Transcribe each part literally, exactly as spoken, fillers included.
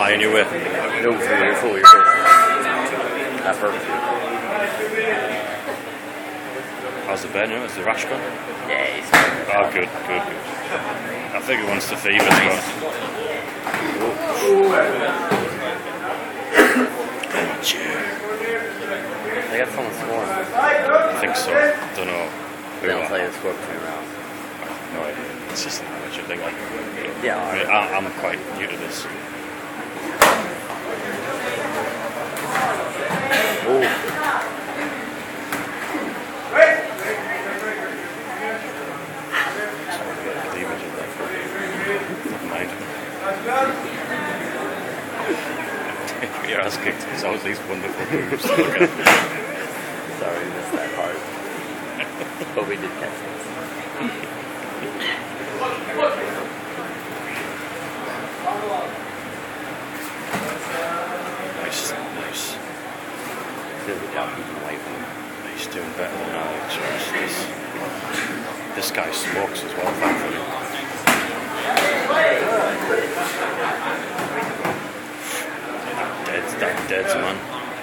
I anyway. No, you're full, you're full. That's perfect. How's the bed now? Is the rash gone? Yeah, he's Oh, good, good, good. I think once the fever's gone. Oh, dear. They got someone scoring. I think so. Don't know. They don't tell you the score between rounds. No idea. It's just an amateur thing. Like, Yeah, I mean, I, I'm quite new to this. Oh. Your ass kicked. It's always these wonderful moves to look at. Sorry, we missed that part. But we did catch this. Nice, nice. Good job keeping away from him. He's doing better than Alex. This, this guy smokes as well, thankfully. Dead, that dead man.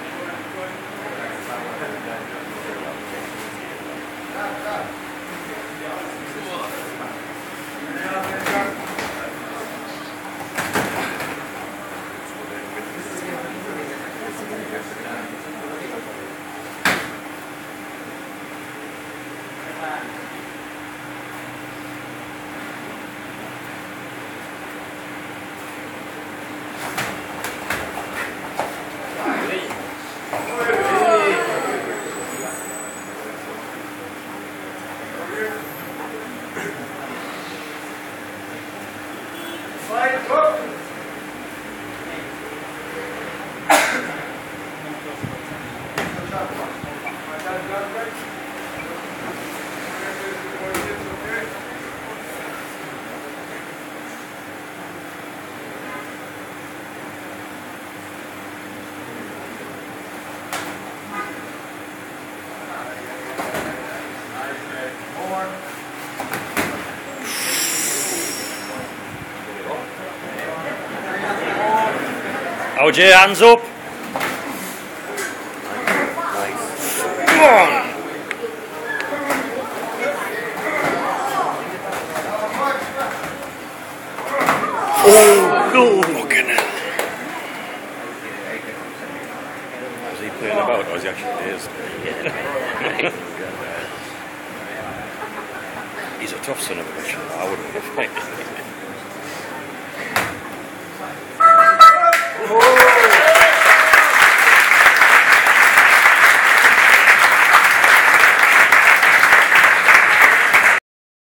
O J, hands up. Nice. Come on. Oh, no. Fucking hell. Was he playing about or was he actually dazed? He's a tough son of a bitch. I wouldn't have.